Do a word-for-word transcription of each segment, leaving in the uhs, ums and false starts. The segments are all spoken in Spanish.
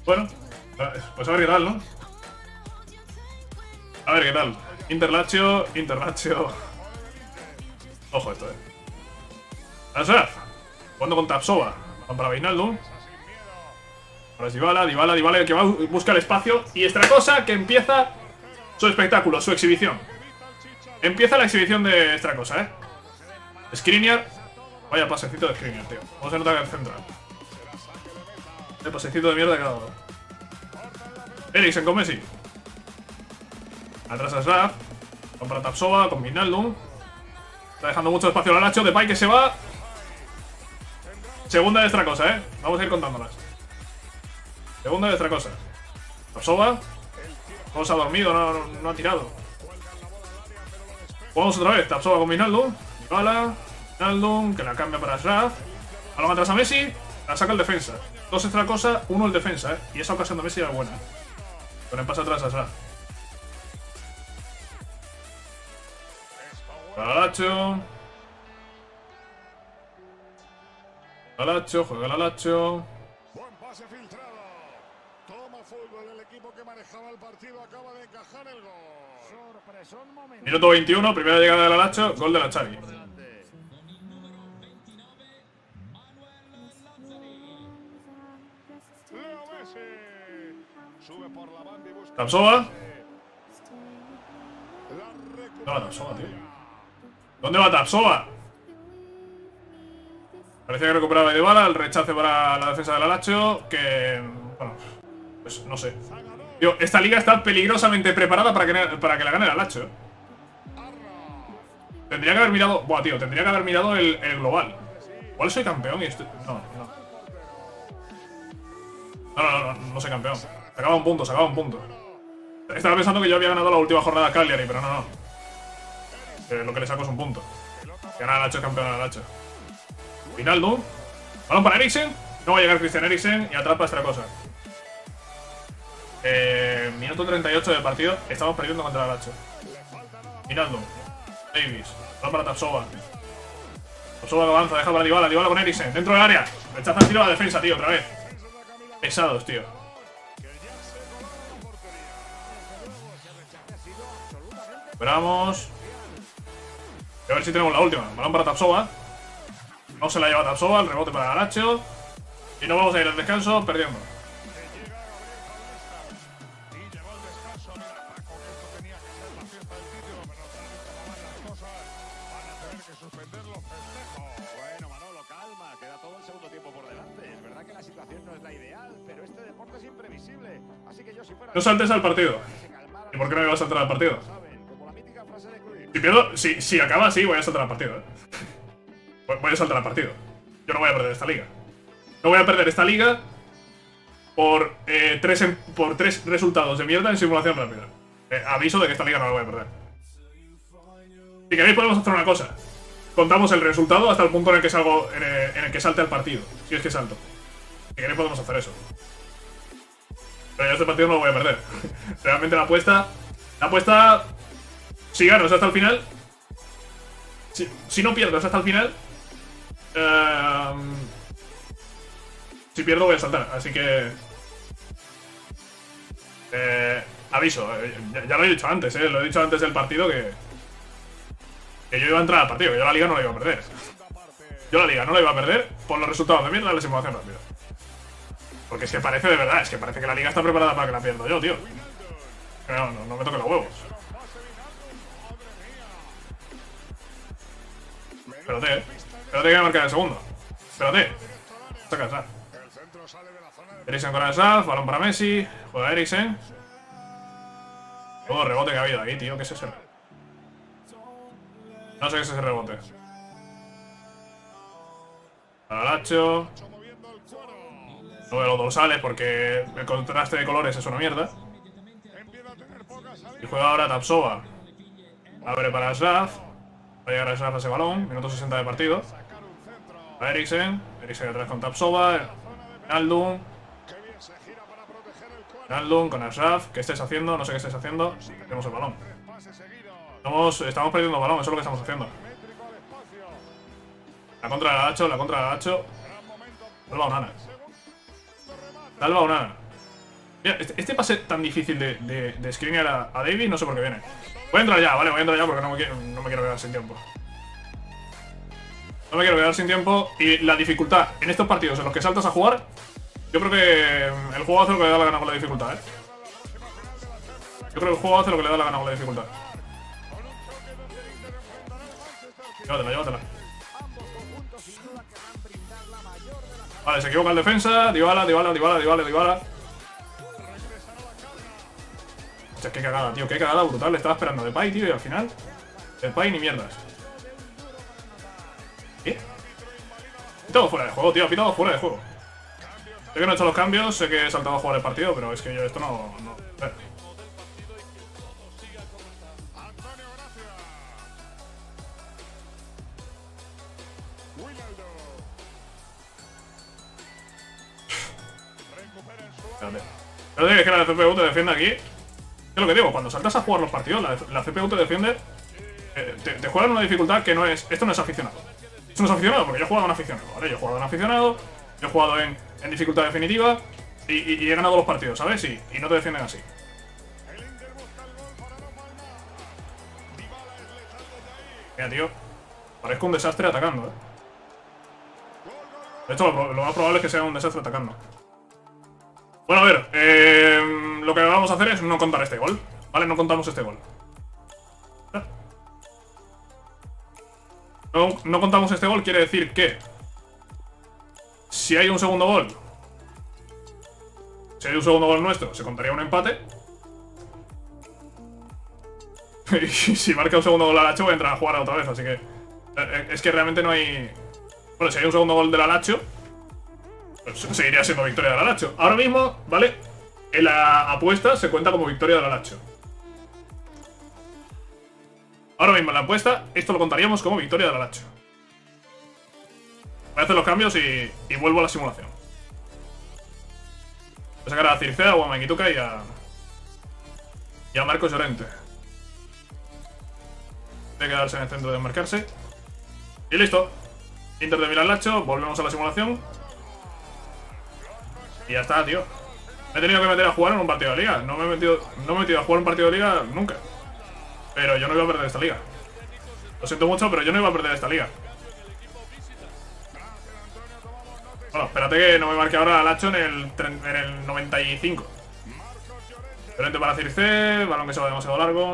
Bueno, pues a ver qué tal, ¿no? A ver qué tal. Inter-Lazio, Inter-Lazio. Ojo esto, eh. Asraf, jugando con Tapsova. Van para Wijnaldum. Ahora es Dybala, Dybala, Dybala, que va a buscar espacio. Y esta cosa que empieza su espectáculo, su exhibición. Empieza la exhibición de esta cosa, eh. Skriniar. Vaya pasecito de Skriniar, tío. Vamos a notar el central. El pasecito de mierda que ha dado. Eriksen con Messi. Atrás Asraf. Van para Tapsova con Wijnaldum. Está dejando mucho espacio al Nacho. Depay que se va. Segunda de esta cosa, eh. Vamos a ir contándolas. Segunda de esta cosa. Tapsova. Vamos a dormido, no, no, no ha tirado. Jugamos otra vez. Tapsova con Wijnaldum. Dybala. Wijnaldum, que la cambia para Asraf. Balón atrás a Messi. La saca el defensa. Dos extra cosa, uno el defensa, eh. Y esa ocasión de Messi era buena. Con el pase atrás a Asraf. Galacho. Galacho, juega Galacho. Buen pase filtrado. Toma fútbol el equipo que manejaba el partido, acaba de encajar el gol. Sorpresón momento. Minuto veintiuno, primera llegada de Galacho, gol de la Xavi. Leo Messi. Sube por la banda y busca. Tapsova. La ¿Dónde va Tapsova, tío? ¿Dónde va Tapsova? Parecía que recuperaba Dybala, el rechace para la defensa del Lazio, que... Bueno, pues no sé. Tío, esta liga está peligrosamente preparada para que, para que la gane el Lazio. Tendría que haber mirado... Buah, tío, tendría que haber mirado el, el global. Igual soy campeón y estoy... No, no. No, no, no, no, no soy campeón. Se acaba un punto, se acaba un punto. Estaba pensando que yo había ganado la última jornada a Cagliari, pero no, no. Eh, lo que le saco es un punto. Ganar al Lazio es campeón al Lazio. Wijnaldum. Balón para Eriksen. No va a llegar Christian Eriksen y atrapa esta cosa. Eh, minuto treinta y ocho del partido. Estamos perdiendo contra el Lazio. Wijnaldum. Davis. Balón para Tapsova. Tapsova que avanza, deja para Dybala. Dybala con Eriksen. Dentro del área. Rechaza el tiro a la defensa, tío, otra vez. Pesados, tío. Esperamos. A ver si tenemos la última. Balón para Tapsova. No se la lleva Tapsova, el rebote para Galacho. Y nos vamos a ir al descanso perdiendo. Bueno, Manolo, calma, queda todo el segundo tiempo por delante. Es verdad que la situación no es la ideal, pero este deporte es imprevisible. Así que yo si fuera... No saltes al partido. ¿Y por qué no me vas a saltar al partido? Si pierdo, si, si acaba así, voy a saltar al partido, eh. Voy a saltar al partido. Yo no voy a perder esta liga. No voy a perder esta liga por, eh, tres, en, por tres resultados de mierda en simulación rápida. Eh, aviso de que esta liga no la voy a perder. Si queréis podemos hacer una cosa. Contamos el resultado hasta el punto en el que salgo, en el, en el que salte al partido. Si es que salto. Si queréis podemos hacer eso. Pero yo este partido no lo voy a perder. Realmente la apuesta... La apuesta... Si gano es hasta el final. Si, si no pierdo es hasta el final. Uh, si pierdo voy a saltar, así que... Eh, aviso, eh, ya, ya lo he dicho antes, eh, lo he dicho antes del partido que... Que yo iba a entrar al partido, que yo la liga no la iba a perder. Yo la liga no la iba a perder por los resultados de mierda de la simulación rápida. Porque es que parece de verdad, es que parece que la liga está preparada para que la pierda yo, tío. No, no, no me toque los huevos. Espérate, eh. Espérate que voy a marcar el segundo. Espérate. Saca Asraf. Eriksen con Asraf, balón para Messi. Juega Eriksen. Todo rebote que ha habido ahí, tío. ¿Qué es ese? No sé qué es ese rebote. Galacho. No veo los dorsales porque el contraste de colores es una mierda. Y juega ahora Tapsova. Abre para Asraf. Va a llegar a Asraf a ese balón. Minuto sesenta de partido. A Eriksen. Eriksen atrás con Tapsova. Wijnaldum. Wijnaldum con Asraf. ¿Qué estáis haciendo? No sé qué estáis haciendo. Tenemos el balón. Estamos, estamos perdiendo el balón. Eso es lo que estamos haciendo. La contra de Galacho. La contra de Galacho. Salva Onana. Salva Onana. Mira, este, este pase tan difícil de, de, de screenear a, a Davis, no sé por qué viene. Voy a entrar ya, vale, voy a entrar ya porque no me quiero, no me quiero quedar sin tiempo. No me quiero quedar sin tiempo. Y la dificultad en estos partidos en los que saltas a jugar, yo creo que el juego hace lo que le da la gana con la dificultad, ¿eh? Yo creo que el juego hace lo que le da la gana con la dificultad. Llévatela, llévatela. Vale, se equivoca el defensa. Dybala, Dybala, Dybala, Dybala, Dybala. Hostia, qué cagada, tío, qué cagada brutal. Le estaba esperando a Depay, tío, y al final Depay ni mierdas. ¿Qué? He pitado fuera de juego, tío, he pitado fuera de juego. Sé que no he hecho los cambios, sé que he saltado a jugar el partido, pero es que yo esto no... no eh. Espérate. Espérate, es que la C P U te defiende aquí. Es lo que digo, cuando saltas a jugar los partidos, la, la C P U te defiende. Eh, te, te juega en una dificultad que no es... Esto no es aficionado. Esto no es aficionado porque yo he jugado en aficionado, ¿vale? Yo he jugado en aficionado, yo he jugado en, en dificultad definitiva y, y, y he ganado los partidos, ¿sabes? Y, y no te defienden así. Mira, tío. Parezco un desastre atacando, ¿eh? De hecho, lo, lo más probable es que sea un desastre atacando. Bueno, a ver, eh, lo que vamos a hacer es no contar este gol, ¿vale? No contamos este gol. No, no contamos este gol, quiere decir que si hay un segundo gol, si hay un segundo gol nuestro, se contaría un empate. Y si marca un segundo gol al Lacho, voy a entrar a jugar otra vez, así que es que realmente no hay... Bueno, si hay un segundo gol del Alacho, pues seguiría siendo victoria del Alacho. Ahora mismo, ¿vale? En la apuesta se cuenta como victoria del Alacho. Ahora mismo en la apuesta, esto lo contaríamos como victoria del Alacho. Voy a hacer los cambios y, y vuelvo a la simulación. Voy a sacar a Circea, a Manguituca y a... Y a Marcos Llorente. Tiene que quedarse en el centro de marcarse. Y listo. Inter de Milán Lacho, volvemos a la simulación. Y ya está, tío. Me he tenido que meter a jugar en un partido de liga. No me he metido, no me he metido a jugar en un partido de liga nunca. Pero yo no iba a perder esta liga. Lo siento mucho, pero yo no iba a perder esta liga. Bueno, espérate que no me marque ahora Lacho en el, en el noventa y cinco. Llorente para Circe, balón que se va demasiado largo.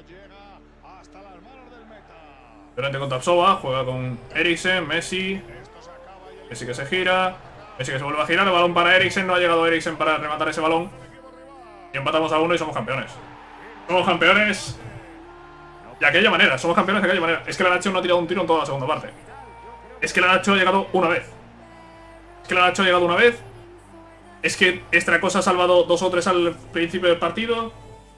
Llorente contra Psova, juega con Eriksen, Messi. Messi que se gira. Messi que se vuelve a girar, el balón para Eriksen. No ha llegado Eriksen para rematar ese balón. Y empatamos a uno y somos campeones. Somos campeones de aquella manera, somos campeones de aquella manera. Es que el Alacho no ha tirado un tiro en toda la segunda parte. Es que el Alacho ha llegado una vez. Es que el Alacho ha llegado una vez. Es que esta cosa ha salvado dos o tres al principio del partido.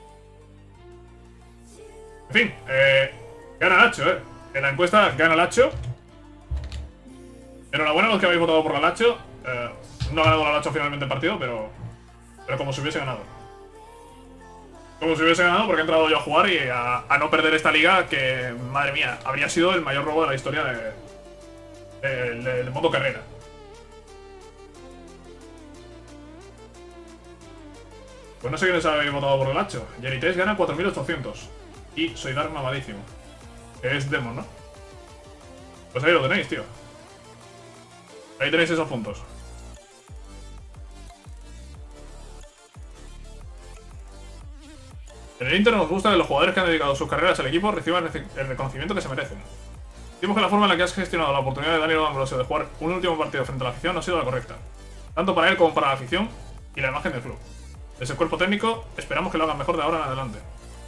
En fin, eh, gana el Alacho, eh. En la encuesta gana el Alacho. Enhorabuena a los que habéis votado por el Alacho. Eh, no ha ganado el Alacho finalmente el partido, pero pero como si hubiese ganado. Como si hubiese ganado porque he entrado yo a jugar y a, a no perder esta liga que, madre mía, habría sido el mayor robo de la historia de, de, de, del modo carrera. Pues no sé quiénes habéis votado por el Alacho. Yerites gana cuatro mil ochocientos. Y soy Dark mamadísimo. Que es Demon, ¿no? Pues ahí lo tenéis, tío. Ahí tenéis esos puntos. En el Inter nos gusta que los jugadores que han dedicado sus carreras al equipo reciban el reconocimiento que se merecen. Decimos que la forma en la que has gestionado la oportunidad de Daniel Ambrosio de jugar un último partido frente a la afición no ha sido la correcta. Tanto para él como para la afición y la imagen del club. Desde el cuerpo técnico, esperamos que lo hagan mejor de ahora en adelante.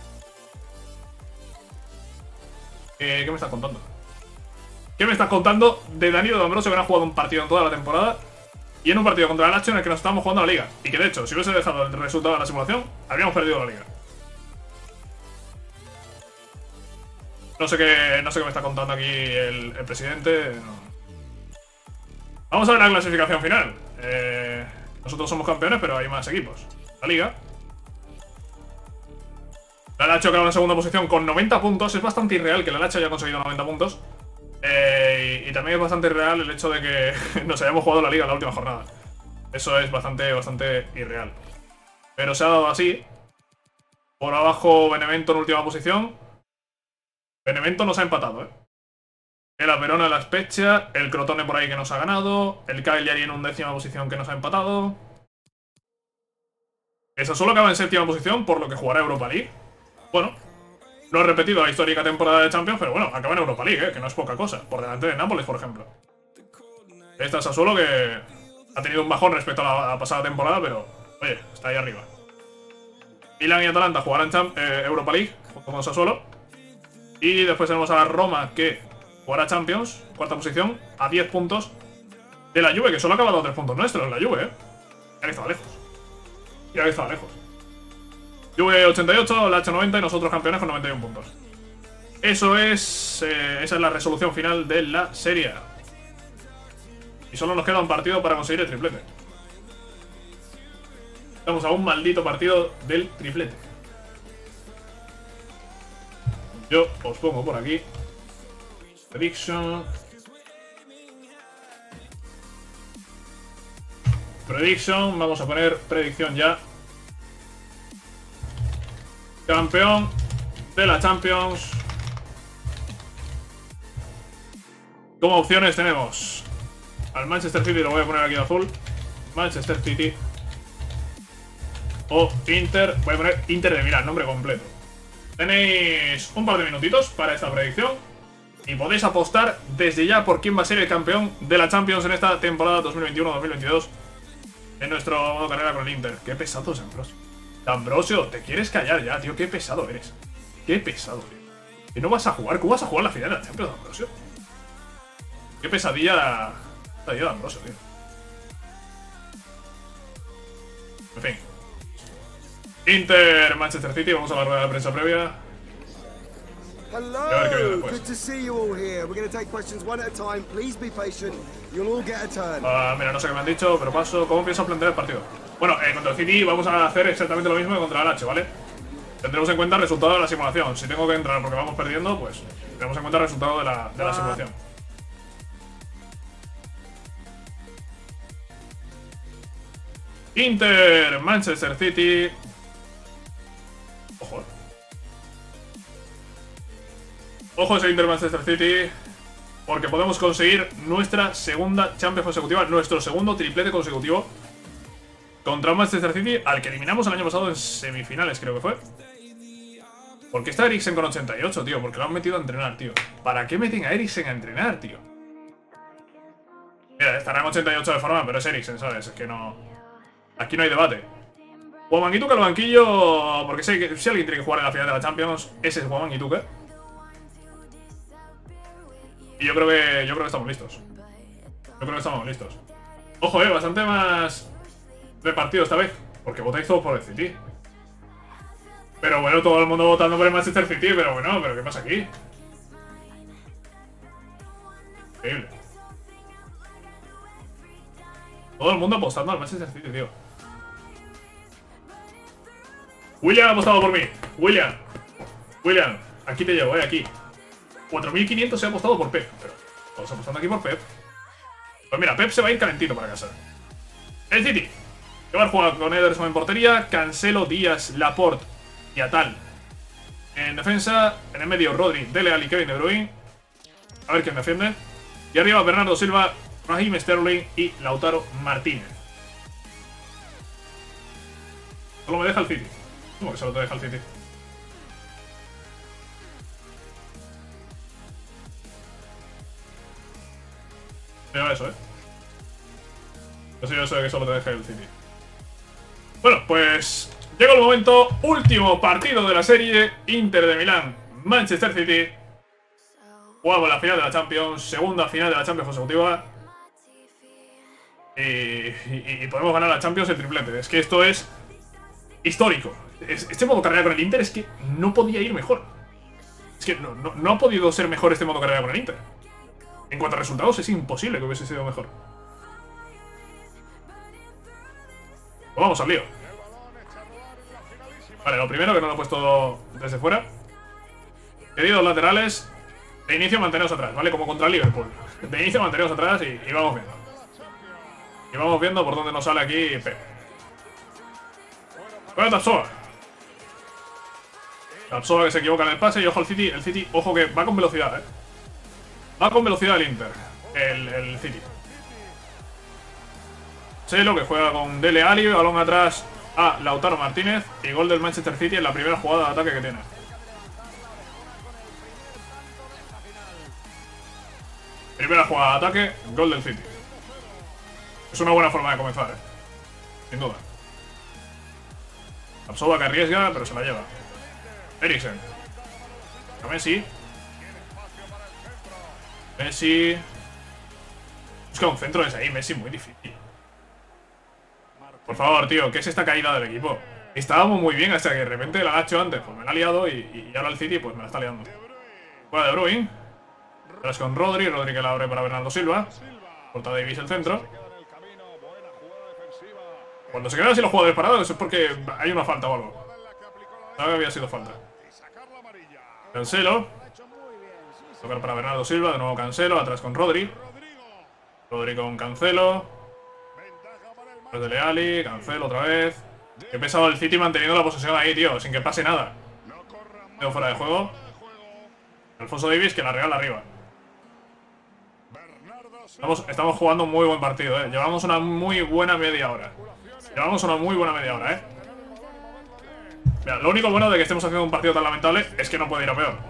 Eh, ¿Qué me estás contando? ¿Qué me estás contando de Daniel Ambrosio que no ha jugado un partido en toda la temporada? Y en un partido contra el Alacho en el que nos estábamos jugando a la liga. Y que de hecho, si hubiese dejado el resultado de la simulación, habríamos perdido la liga. No sé qué, no sé qué me está contando aquí el, el presidente. No. Vamos a ver la clasificación final. Eh, nosotros somos campeones, pero hay más equipos. La liga. La Alacho queda en segunda posición con noventa puntos. Es bastante irreal que la Alacho haya conseguido noventa puntos. Eh, y, y también es bastante irreal el hecho de que nos hayamos jugado la liga en la última jornada. Eso es bastante, bastante irreal. pero se ha dado así. Por abajo Benevento en última posición. Benevento nos ha empatado, ¿eh? El Verona en la Spezia, el Crotone por ahí que nos ha ganado, el Cagliari en undécima posición que nos ha empatado. El Sassuolo acaba en séptima posición, por lo que jugará Europa League. Bueno, no he repetido la histórica temporada de Champions, pero bueno, acaba en Europa League, ¿eh? Que no es poca cosa, por delante de Nápoles, por ejemplo. Este es Sassuolo que ha tenido un bajón respecto a la, a la pasada temporada, pero oye, está ahí arriba. Milan y Atalanta jugarán Champ eh, Europa League, junto con Sassuolo. Y después tenemos a la Roma, que jugará Champions, cuarta posición, a diez puntos de la Juve, que solo ha acabado a tres puntos nuestros, la Juve, ¿eh? Ya que estaba lejos. Ya que estaba lejos. Juve ochenta y ocho, la H noventa y nosotros campeones con noventa y uno puntos. Eso es... Eh, esa es la resolución final de la Serie A. Y solo nos queda un partido para conseguir el triplete. Estamos a un maldito partido del triplete. Yo os pongo por aquí Prediction Prediction, vamos a poner predicción ya. Campeón de la Champions. Como opciones tenemos al Manchester City, lo voy a poner aquí en azul. Manchester City o Inter, voy a poner Inter de Milán, nombre completo. Tenéis un par de minutitos para esta predicción y podéis apostar desde ya por quién va a ser el campeón de la Champions en esta temporada dos mil veintiuno dos mil veintidós en nuestro modo carrera con el Inter. Qué pesado es Ambrosio. Ambrosio, te quieres callar ya, tío. Qué pesado eres. Qué pesado, tío. ¿Que no vas a jugar? ¿Cómo vas a jugar la final de la Champions, Ambrosio? Qué pesadilla. Pesadilla de Ambrosio, tío. En fin. Inter, Manchester City, vamos a la rueda de prensa previa. Hello, good to see you all here. We're going to take questions one at a time. Please be patient. You'll all get a turn. Uh, mira, no sé qué me han dicho, pero paso. ¿Cómo pienso plantear el partido? Bueno, eh, contra el City vamos a hacer exactamente lo mismo que contra el H, ¿vale? Tendremos en cuenta el resultado de la simulación. Si tengo que entrar porque vamos perdiendo, pues tenemos en cuenta el resultado de la, de la simulación. Inter, Manchester City. Ojo. Ojo ese Inter Manchester City, porque podemos conseguir nuestra segunda Champions consecutiva, nuestro segundo triplete consecutivo contra Manchester City, al que eliminamos el año pasado en semifinales, creo que fue. ¿Por qué está Eriksen con ochenta y ocho, tío? Porque lo han metido a entrenar, tío. ¿Para qué meten a Eriksen a entrenar, tío? Mira, estará en ochenta y ocho de forma, pero es Eriksen, ¿sabes? Es que no... Aquí no hay debate. Wamang Ituka al banquillo, porque sé que si alguien tiene que jugar en la final de la Champions, ese es Wamang Ituka. Y yo creo que yo creo que estamos listos. Yo creo que estamos listos. Ojo, eh, bastante más repartido esta vez, porque votáis todos por el City. Pero bueno, todo el mundo votando por el Manchester City, pero bueno, pero ¿qué pasa aquí? Increíble. Todo el mundo apostando al Manchester City, tío. William ha apostado por mí. William. William, aquí te llevo, eh, aquí. cuatro mil quinientos se ha apostado por Pep. Pero estamos apostando aquí por Pep. Pues mira, Pep se va a ir calentito para casa. El City, que va a jugar con Ederson en portería, Cancelo, Díaz, Laporte y Atal en defensa. En el medio, Rodri, Dele Alli, Kevin De Bruyne. A ver quién defiende. Y arriba, Bernardo Silva, Raheem Sterling y Lautaro Martínez. Solo me deja el City. ¿Cómo que solo te deja el City? Mira eso, eh. No sé yo eso de que solo te deje el City. Bueno, pues llega el momento. Último partido de la serie. Inter de Milán, Manchester City. Jugamos la final de la Champions. Segunda final de la Champions consecutiva. Y, y, y podemos ganar la Champions el triplete. Es que esto es histórico. Este modo carrera con el Inter es que no podía ir mejor. Es que no, no, no ha podido ser mejor este modo carrera con el Inter. En cuanto a resultados, es imposible que hubiese sido mejor. Pues vamos al lío. Vale, lo primero, que no lo he puesto desde fuera. Queridos laterales, de inicio manteneos atrás, ¿vale? Como contra Liverpool. De inicio manteneos atrás y, y vamos viendo. Y vamos viendo por dónde nos sale aquí Pep. Juega Tapsoba. Tapsoba que se equivoca en el pase y ojo al City. El City, ojo que va con velocidad, eh. Va con velocidad el Inter. El, el City. Selo que juega con Dele Alli. Balón atrás a Lautaro Martínez. Y gol del Manchester City en la primera jugada de ataque que tiene. Primera jugada de ataque, gol del City. Es una buena forma de comenzar, eh. Sin duda. Tapsoba que arriesga, pero se la lleva. Eriksen. A Messi. Messi. Busca un centro desde ahí, Messi, muy difícil. Por favor, tío, ¿qué es esta caída del equipo? Estábamos muy bien hasta que de repente la ha hecho antes, pues me la ha liado y, y ahora el City pues me la está liando. Juega De Bruyne. Tras con Rodri, Rodri que la abre para Bernardo Silva. Corta Davis el centro. Cuando se quedan así los jugadores parados es porque hay una falta o algo. No había sido falta. Cancelo. Tocar para Bernardo Silva, de nuevo Cancelo, atrás con Rodri. Rodri con Cancelo. Tras de Leali, Cancelo otra vez. Qué pesado el City manteniendo la posesión ahí, tío, sin que pase nada. Quedo fuera de juego. Alfonso Davies que la regala arriba. Estamos, estamos jugando un muy buen partido, eh. Llevamos una muy buena media hora. Llevamos una muy buena media hora, eh. Mira, lo único bueno de que estemos haciendo un partido tan lamentable es que no puede ir a peor.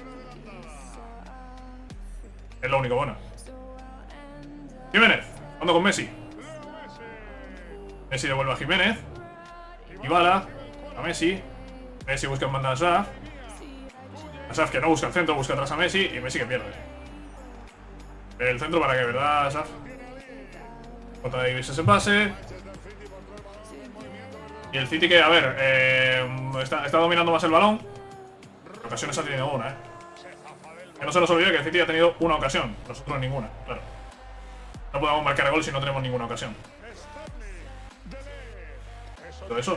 Es lo único bueno. Jiménez, jugando con Messi. Messi devuelve a Jiménez. Dybala a Messi. Messi busca en banda a Asaf. Asaf que no busca el centro, busca atrás a Messi. Y Messi que pierde. El centro para que, ¿verdad, Asaf? J. Davis ese pase. Y el City que, a ver, eh, está, está dominando más el balón. En ocasiones ha tenido una, eh. Que no se nos olvide que el City ha tenido una ocasión. Nosotros ninguna, claro. No podemos marcar gol si no tenemos ninguna ocasión. Todo eso.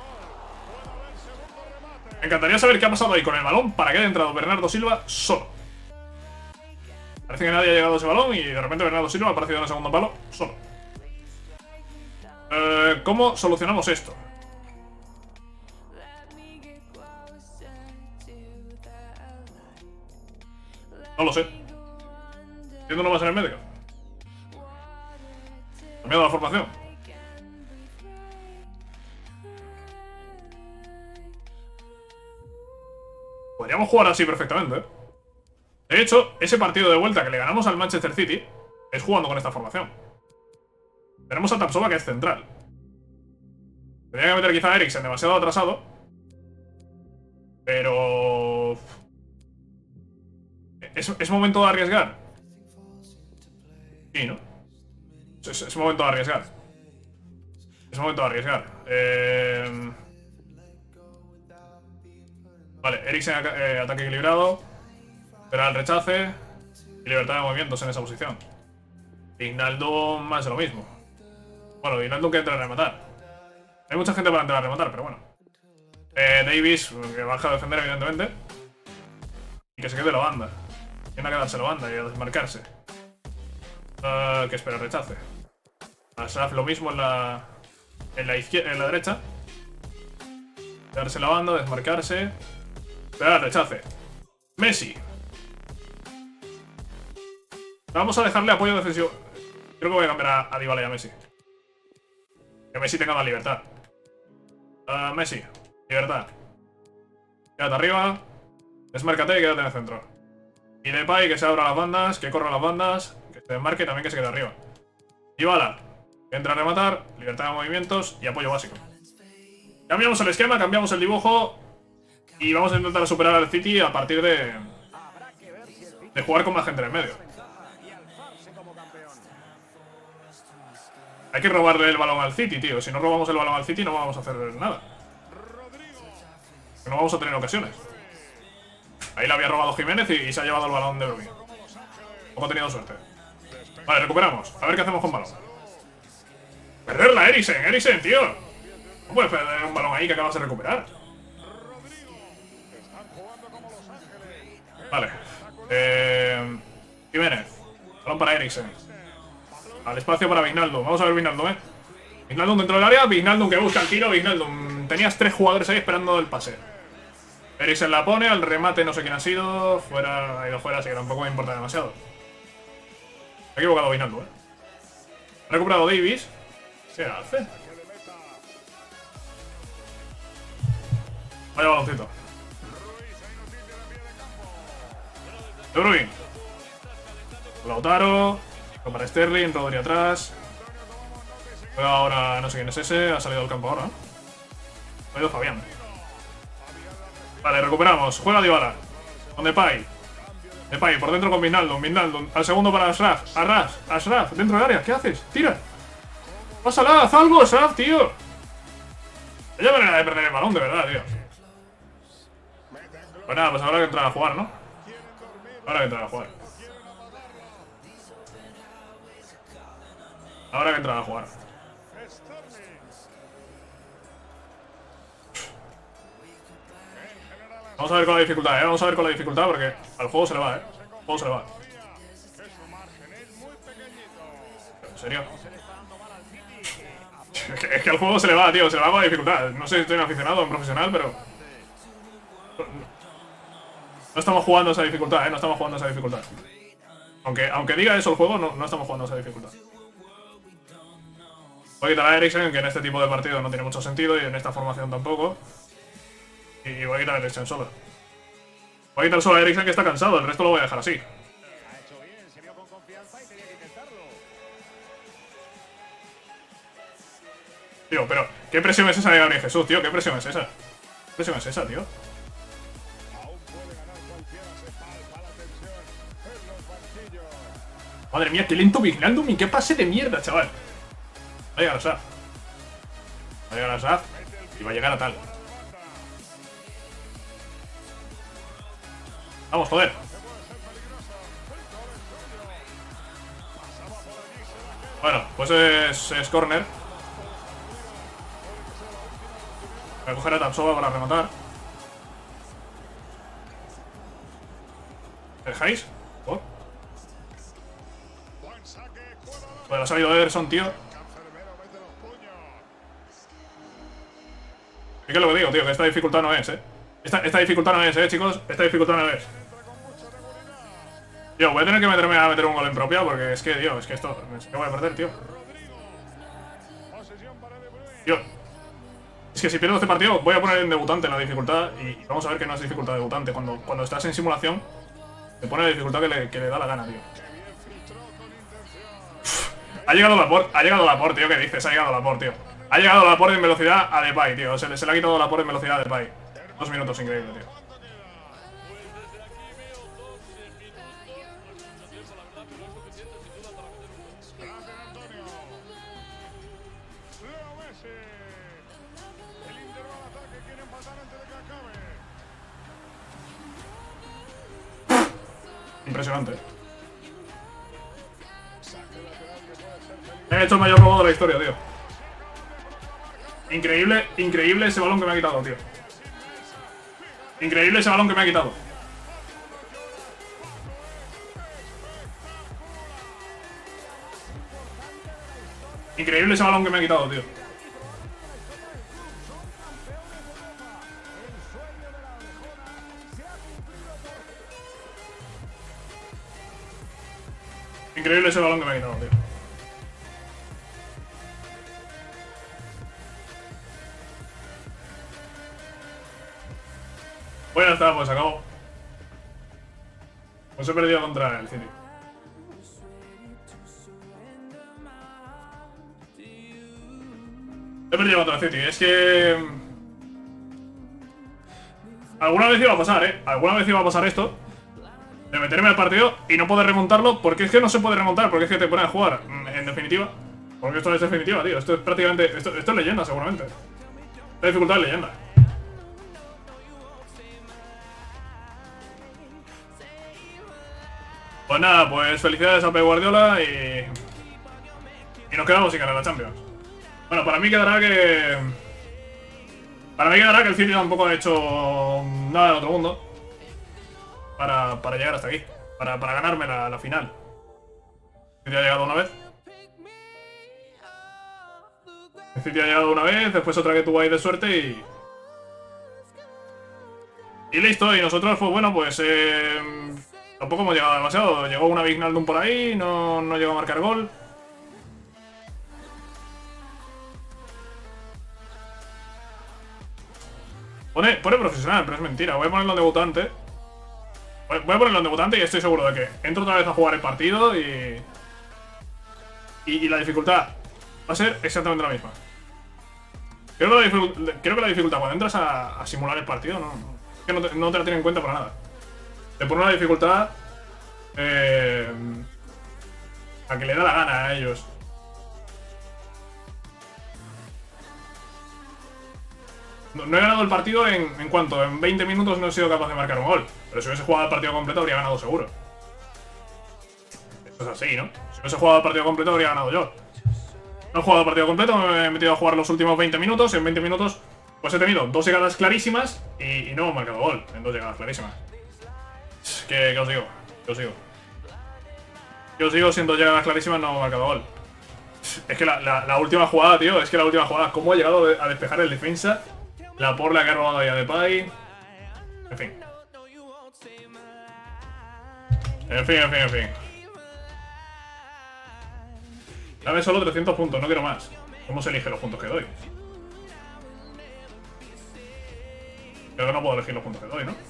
Me encantaría saber qué ha pasado ahí con el balón para que haya entrado Bernardo Silva solo. Parece que nadie ha llegado a ese balón y de repente Bernardo Silva ha aparecido en el segundo palo solo. Eh, ¿Cómo solucionamos esto? No lo sé. ¿Entiendo uno más en el medio? ¿Cambiado la formación? Podríamos jugar así perfectamente, ¿eh? De hecho, ese partido de vuelta que le ganamos al Manchester City es jugando con esta formación. Tenemos a Tapsoba que es central. Tendría que meter quizá a Eriksen demasiado atrasado. Pero... ¿Es, es momento de arriesgar? Sí, ¿no? Es, es momento de arriesgar. Es momento de arriesgar. Eh... Vale, Eriksen eh, ataque equilibrado. Pero al rechace y libertad de movimientos en esa posición. Wijnaldum más de lo mismo. Bueno, Wijnaldum que entra a rematar. Hay mucha gente para entrar a rematar, pero bueno. Eh, Davis, que baja a defender evidentemente. Y que se quede la banda. Tiene que quedarse la banda y a desmarcarse. Uh, que espera, rechace. Asaf lo mismo en la, en la izquierda, en la derecha. Quedarse la banda, desmarcarse. Esperar, rechace. Messi. Vamos a dejarle apoyo defensivo. Creo que voy a cambiar a, a Dybala y a Messi. Que Messi tenga más libertad. Uh, Messi, libertad. Quédate arriba. Desmárcate y quédate en el centro. Y Depay que se abra las bandas, que corra las bandas, que se desmarque y también que se quede arriba. Dybala, que entra a rematar, libertad de movimientos y apoyo básico. Cambiamos el esquema, cambiamos el dibujo. Y vamos a intentar superar al City a partir de... de jugar con más gente en el medio. Hay que robarle el balón al City, tío. Si no robamos el balón al City no vamos a hacer nada. No vamos a tener ocasiones. Ahí le había robado Jiménez y, y se ha llevado el balón de Bruyne. Poco ha tenido suerte. Vale, recuperamos. A ver qué hacemos con balón. Perderla, Eriksen, Eriksen, tío. No puedes perder un balón ahí que acabas de recuperar. Vale. Eh, Jiménez. Balón para Eriksen. Al espacio para Wijnaldum. Vamos a ver Wijnaldum, eh. Wijnaldum dentro del área. Wijnaldum que busca el tiro. Wijnaldum tenías tres jugadores ahí esperando el pase. Eriksen la pone, al remate no sé quién ha sido, fuera, ha ido fuera, así que tampoco me importa demasiado. Me he equivocado Wijnaldum, ¿eh? Ha recuperado Davis. ¿Qué hace? Vaya baloncito. De Bruyne. Lautaro. Para Sterling, Rodri atrás. Juega ahora, no sé quién es ese, ha salido del campo ahora. Ha ido Fabián. Vale, recuperamos. Juega Dybala. Con Depay. Depay, por dentro con Wijnaldum. Wijnaldum. Al segundo para Ashraf. Ashraf. Ashraf. Dentro del área. ¿Qué haces? Tira. Pásala. Haz algo, Ashraf, tío. Vaya manera de perder el balón, de verdad, tío. Pues nada, pues habrá que entrar a jugar, ¿no? Habrá que entrar a jugar. Habrá que entrar a jugar. Vamos a ver con la dificultad, ¿eh? Vamos a ver con la dificultad porque al juego se le va, ¿eh? Al juego se le va. ¿En serio? Es que, es que al juego se le va, tío. Se le va con la dificultad. No sé si estoy en aficionado o en profesional, pero... No estamos jugando a esa dificultad, ¿eh? No estamos jugando a esa dificultad. Aunque, aunque diga eso el juego, no, no estamos jugando a esa dificultad. Voy a quitar a Eriksen, que en este tipo de partido no tiene mucho sentido y en esta formación tampoco. Y voy a quitar a Eriksen solo. Voy a quitar solo a Eriksen, que está cansado. El resto lo voy a dejar así. Tío, pero ¿qué presión es esa de Gabriel Jesús, tío? ¿Qué presión es esa? ¿Qué presión es esa, tío? Madre mía, qué lento Wijnaldum y qué pase de mierda, chaval. Va a llegar a Asaf. Va a llegar a Asaf y va a llegar a tal. Vamos, joder. Bueno, pues es, es corner. Voy a coger a Tapsoba para rematar. ¿Me dejáis? ¿Por? Bueno, ha salido Ederson, tío. ¿Qué es lo que digo, tío? Que esta dificultad no es, eh. Esta, esta dificultad no es, eh, chicos. Esta dificultad no es. Tío, voy a tener que meterme a meter un gol en propia porque es que, tío, es que esto... Es que voy a perder, tío. Tío. Es que si pierdo este partido voy a poner en debutante la dificultad y vamos a ver que no es dificultad debutante. Cuando, cuando estás en simulación, te pone la dificultad que le, que le da la gana, tío. Uf, ha llegado Laporte, ha llegado Laporte, tío, ¿qué dices? Ha llegado Laporte, tío. Ha llegado Laporte en velocidad a Depay, tío. Se le, se le ha quitado Laporte en velocidad a Depay. Dos minutos, increíble, tío. Impresionante. He hecho el mayor robo de la historia, tío. Increíble, increíble ese balón que me ha quitado, tío. Increíble ese balón que me ha quitado. Increíble ese balón que me ha quitado, tío. Increíble ese balón que me ha quitado, tío. Bueno, ya está, pues acabó. Pues he perdido contra el City. He perdido contra el City. Es que... Alguna vez iba a pasar, ¿eh? Alguna vez iba a pasar esto. De meterme al partido y no poder remontarlo. Porque es que no se puede remontar. Porque es que te ponen a jugar, en definitiva. Porque esto es definitiva, tío. Esto es prácticamente... Esto, esto es leyenda, seguramente. La dificultad es leyenda. Pues nada, pues felicidades a Pep Guardiola y... Y nos quedamos sin ganar la Champions. Bueno, para mí quedará que... Para mí quedará que el City tampoco ha hecho nada del otro mundo. Para, para llegar hasta aquí. Para, para ganarme la, la final. El City ha llegado una vez. El City ha llegado una vez, después otra que tuvo ahí de suerte y... Y listo, y nosotros, pues bueno, pues... Eh, tampoco hemos llegado demasiado. Llegó una Wijnaldum por ahí, no, no llegó a marcar gol. Pone, pone profesional, pero es mentira. Voy a ponerlo en debutante. Voy a ponerlo en debutante y estoy seguro de que entro otra vez a jugar el partido y... Y, y la dificultad va a ser exactamente la misma. Creo que la, dificultad, creo que la dificultad cuando entras a, a simular el partido no, no, es que no, te, no te la tienen en cuenta para nada. Te pone una dificultad eh, a que le da la gana a ellos. No, no he ganado el partido en, en cuanto, en veinte minutos no he sido capaz de marcar un gol. Pero si hubiese jugado el partido completo habría ganado seguro. Esto es así, ¿no? Si hubiese jugado el partido completo habría ganado yo. No he jugado el partido completo, me he metido a jugar los últimos veinte minutos. Y en veinte minutos pues he tenido dos llegadas clarísimas y, y no he marcado gol en dos llegadas clarísimas. ¿Qué, qué os digo? ¿Qué os digo? ¿Qué os digo? Si en dos llegadas clarísimas no he marcado gol. Es que la, la, la última jugada, tío, es que la última jugada, cómo ha llegado a despejar el defensa. La porla que ha robado ahí a Depay. En fin. En fin, en fin, en fin. Dame solo trescientos puntos, no quiero más. ¿Cómo se elige los puntos que doy? Creo que no puedo elegir los puntos que doy, ¿no?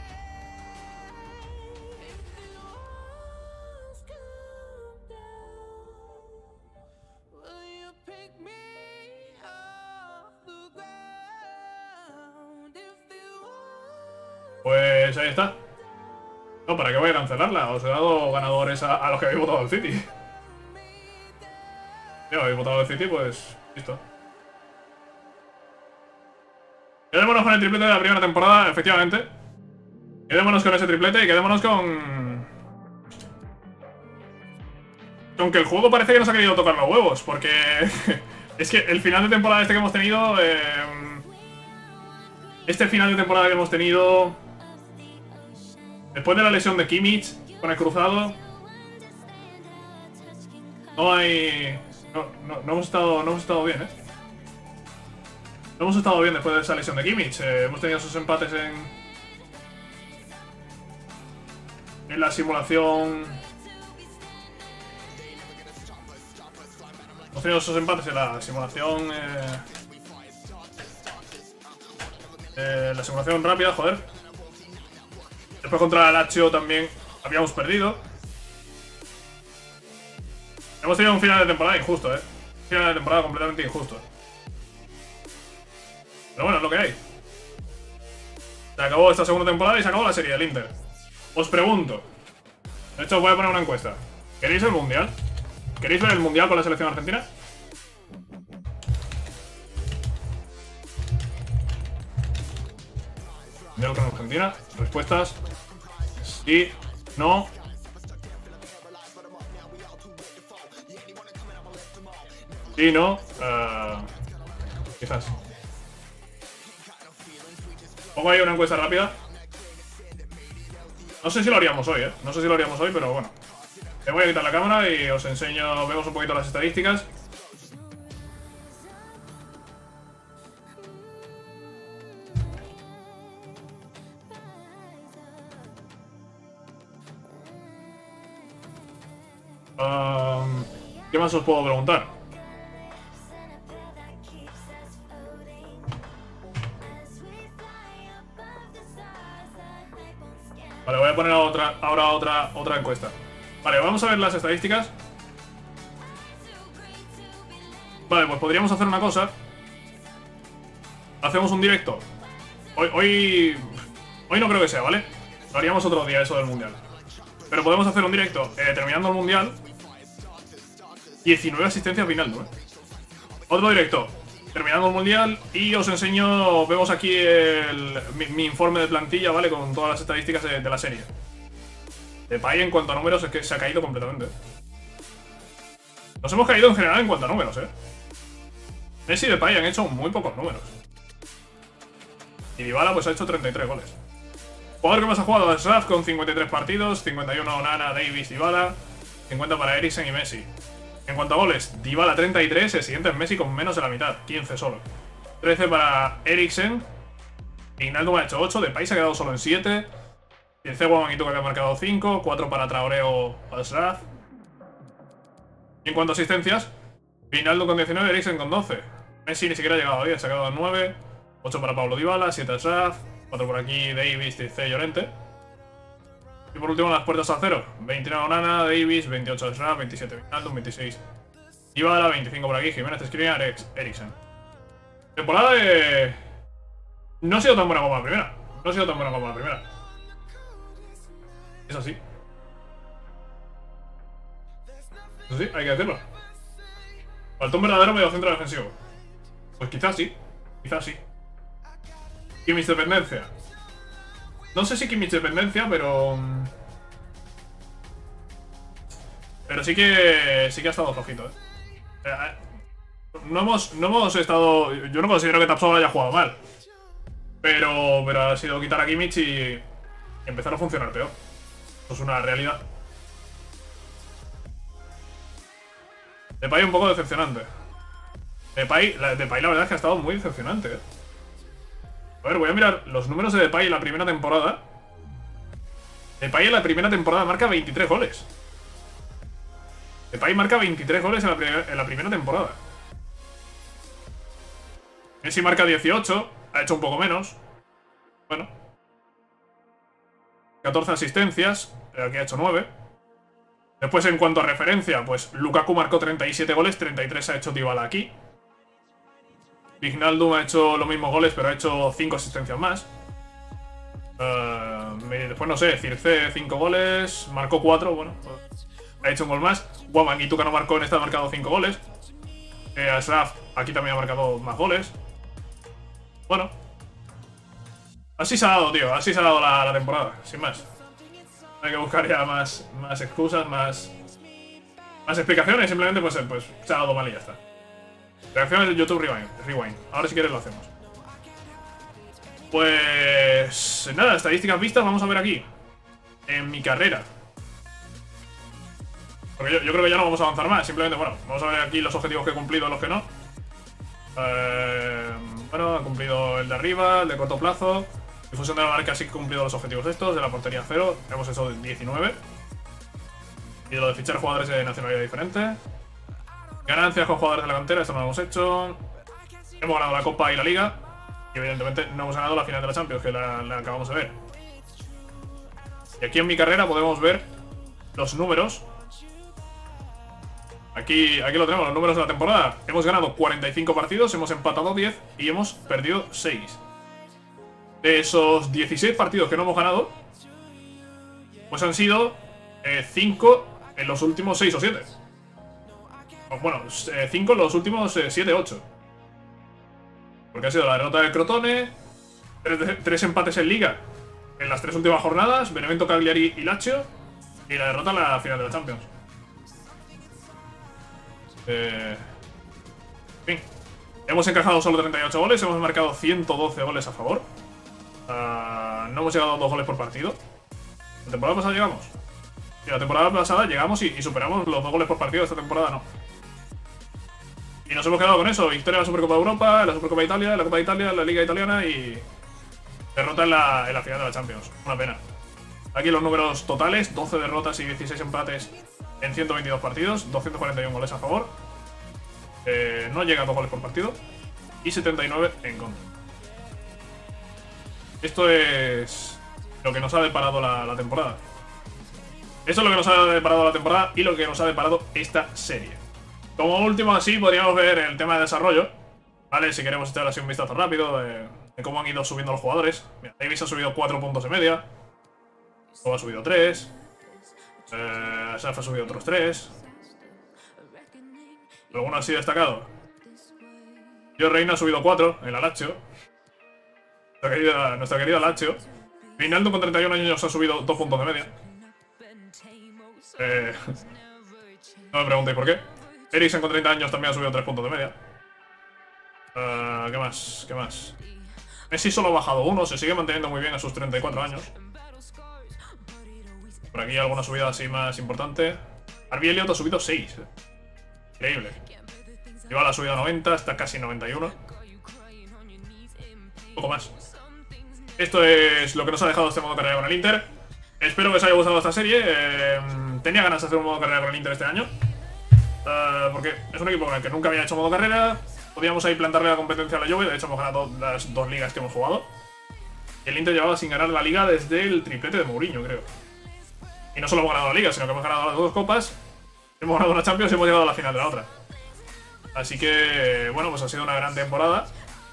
Pues ahí está. No, ¿para qué voy a cancelarla? Os he dado ganadores a, a los que habéis votado al City. Si habéis votado al City, pues listo. Quedémonos con el triplete de la primera temporada, efectivamente. Quedémonos con ese triplete y quedémonos con... Con que el juego parece que nos ha querido tocar los huevos, porque... es que el final de temporada este que hemos tenido... Eh... Este final de temporada que hemos tenido... Después de la lesión de Kimmich con el cruzado, no hay... No, no, no hemos estado, no hemos estado bien, ¿eh? No hemos estado bien después de esa lesión de Kimmich. Eh, hemos tenido esos empates en... En la simulación... Hemos tenido esos empates en la simulación... Eh, eh, la simulación rápida, joder. Después contra la Lazio también habíamos perdido. Hemos tenido un final de temporada injusto, ¿eh? Un final de temporada completamente injusto. Pero bueno, es lo que hay. Se acabó esta segunda temporada y se acabó la serie del Inter. Os pregunto. De hecho, os voy a poner una encuesta. ¿Queréis el Mundial? ¿Queréis ver el Mundial con la selección argentina? Mundial con Argentina. Respuestas. Sí, no. Sí, no. Uh, quizás. Pongo ahí una encuesta rápida. No sé si lo haríamos hoy, ¿eh? No sé si lo haríamos hoy, pero bueno. Le voy a quitar la cámara y os enseño, vemos un poquito las estadísticas. Um, ¿Qué más os puedo preguntar? Vale, voy a poner otra, ahora otra, otra encuesta. Vale, vamos a ver las estadísticas. Vale, pues podríamos hacer una cosa. Hacemos un directo. Hoy, hoy, hoy no creo que sea, ¿vale? Lo haríamos otro día eso del Mundial. Pero podemos hacer un directo eh, terminando el Mundial. diecinueve asistencias final, ¿no? Otro directo terminando el Mundial. Y os enseño, vemos aquí el, mi, mi informe de plantilla, ¿vale? Con todas las estadísticas de, de la serie. Depay en cuanto a números es que se ha caído completamente. Nos hemos caído en general en cuanto a números, ¿eh? Messi y Depay han hecho muy pocos números. Y Dybala pues ha hecho treinta y tres goles. Jugador que más ha jugado es Raf con cincuenta y tres partidos, cincuenta y uno Onana, Davis, Dybala, cincuenta para Eriksen y Messi. En cuanto a goles, Dybala treinta y tres, el siguiente es Messi con menos de la mitad, quince solo. trece para Eriksen. Wijnaldum ha hecho ocho, Depay se ha quedado solo en siete. diez Guamanguito que ha marcado cinco, cuatro para Traoré o Ashraf. Y en cuanto a asistencias, Wijnaldum con diecinueve, Eriksen con doce. Messi ni siquiera ha llegado a diez, se ha quedado en nueve. ocho para Paulo Dybala, siete Ashraf, cuatro por aquí Davis, dieciséis Llorente. Y por último las puertas a cero, veintinueve Onana, Davis, veintiocho Ashraf, veintisiete Wijnaldum, veintiséis Dybala, veinticinco por aquí Jiménez, Skriniar, Eriksen. Temporada de... No ha sido tan buena como la primera. No ha sido tan buena como la primera. Es así. Eso sí, hay que decirlo. Faltó un verdadero mediocentro defensivo. Pues quizás sí. Quizás sí. Kimmich dependencia. No sé si Kimmich dependencia, pero... Pero sí que... Sí que ha estado flojito, eh. No hemos, no hemos estado... Yo no considero que Tapsoba haya jugado mal. Pero, pero ha sido quitar a Kimmich y empezar a funcionar peor. Eso es una realidad. Depay un poco decepcionante. Depay la, Depay la verdad es que ha estado muy decepcionante, ¿eh? A ver, voy a mirar los números de Depay en la primera temporada. Depay en la primera temporada marca veintitrés goles. Depay marca veintitrés goles en la, primer, en la primera temporada. Messi marca dieciocho. Ha hecho un poco menos. Bueno. catorce asistencias. Aquí ha hecho nueve. Después, en cuanto a referencia, pues Lukaku marcó treinta y siete goles. treinta y tres ha hecho Dybala aquí. Wijnaldum ha hecho los mismos goles, pero ha hecho cinco asistencias más. Uh, después, no sé, Circe cinco goles. Marcó cuatro, bueno. Pues, ha hecho un gol más. Guamanguito que no marcó en esta ha marcado cinco goles. Eh, Ashraf aquí también ha marcado más goles. Bueno, así se ha dado, tío. Así se ha dado la, la temporada, sin más. Hay que buscar ya más, más excusas, más más explicaciones. Simplemente pues, pues se ha dado mal y ya está. Reacciones de YouTube Rewind, Rewind. Ahora si quieres lo hacemos. Pues nada, estadísticas vistas. Vamos a ver aquí en mi carrera. Porque yo, yo creo que ya no vamos a avanzar más. Simplemente, bueno, vamos a ver aquí los objetivos que he cumplido y los que no. Eh... Bueno, ha cumplido el de arriba, el de corto plazo. Difusión de la marca sí que ha cumplido los objetivos estos. De la portería cero, hemos hecho diecinueve. Y de lo de fichar jugadores de nacionalidad diferente. Ganancias con jugadores de la cantera, esto no lo hemos hecho. Hemos ganado la Copa y la Liga. Y evidentemente no hemos ganado la final de la Champions, que la, la acabamos de ver. Y aquí en mi carrera podemos ver los números. Aquí, aquí lo tenemos, los números de la temporada. Hemos ganado cuarenta y cinco partidos, hemos empatado diez y hemos perdido seis. De esos dieciséis partidos que no hemos ganado, pues han sido eh, cinco en los últimos seis o siete. Bueno, eh, cinco en los últimos eh, siete ocho. Porque ha sido la derrota del Crotone, tres, tres empates en Liga en las tres últimas jornadas, Benevento, Cagliari y Lazio, y la derrota en la final de la Champions. Eh, en fin, hemos encajado solo treinta y ocho goles, hemos marcado ciento doce goles a favor. Uh, no hemos llegado a dos goles por partido. ¿La temporada pasada llegamos? Sí, la temporada pasada llegamos y, y superamos los dos goles por partido. Esta temporada no. Y nos hemos quedado con eso. Victoria en la Supercopa de Europa, en la Supercopa de Italia, en la Copa de Italia, en la Liga Italiana y derrota en la, en la final de la Champions. Una pena. Aquí los números totales, doce derrotas y dieciséis empates en ciento veintidós partidos, doscientos cuarenta y uno goles a favor. Eh, no llega a dos goles por partido y setenta y nueve en contra. Esto es lo que nos ha deparado la, la temporada. Esto es lo que nos ha deparado la temporada y lo que nos ha deparado esta serie. Como último así podríamos ver el tema de desarrollo, ¿vale? Si queremos echar así un vistazo rápido de, de cómo han ido subiendo los jugadores. Mira, Davis ha subido cuatro puntos de media. Luego ha subido tres. Eh, Ashraf ha subido otros tres. Alguno así destacado. Yo Reina ha subido cuatro en la Lazio. Nuestra querida, nuestra querida Lazio. Wijnaldum con treinta y uno años ha subido dos puntos de media. Eh, no me preguntéis por qué. Eriksen con treinta años también ha subido tres puntos de media. Uh, ¿Qué más? ¿Qué más? Messi solo ha bajado uno, se sigue manteniendo muy bien a sus treinta y cuatro años. Por aquí alguna subida así más importante. Harvey Elliott ha subido seis. Eh. Increíble. Lleva la subida a noventa, está casi en noventa y uno. Un poco más. Esto es lo que nos ha dejado este modo carrera con el Inter. Espero que os haya gustado esta serie. Eh, tenía ganas de hacer un modo carrera con el Inter este año. Uh, porque es un equipo con el que nunca había hecho modo carrera. Podíamos ahí plantarle la competencia a la Juve. De hecho hemos ganado las dos ligas que hemos jugado. Y el Inter llevaba sin ganar la liga desde el triplete de Mourinho, creo. Y no solo hemos ganado la liga, sino que hemos ganado las dos copas. Hemos ganado una Champions y hemos llegado a la final de la otra. Así que, bueno, pues ha sido una gran temporada.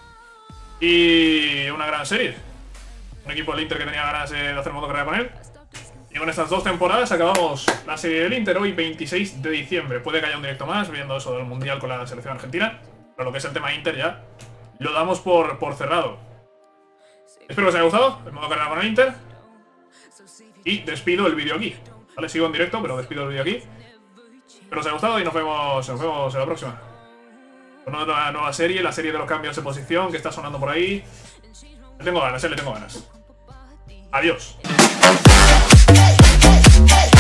Y una gran serie. Un equipo del Inter que tenía ganas de hacer modo carrera con él. Y con estas dos temporadas acabamos la serie del Inter hoy veintiséis de diciembre. Puede que haya un directo más viendo eso del Mundial con la selección argentina. Pero lo que es el tema Inter ya lo damos por, por cerrado. Espero que os haya gustado el modo carrera con el Inter. Y despido el vídeo aquí. Vale, sigo en directo, pero despido el vídeo aquí. Espero que os haya gustado y nos vemos, nos vemos en la próxima. Con una nueva serie, la serie de los cambios de posición que está sonando por ahí. Le tengo ganas, eh, le tengo ganas. Adiós.